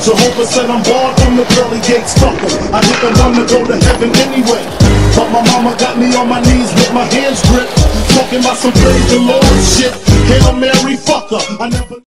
Jehovah said I'm barred from the pearly gates, fuck 'em. I didn't want to go to heaven anyway, but my mama got me on my knees with my hands gripped, talking about some praise the Lord shit. Hail Mary, fucker. I never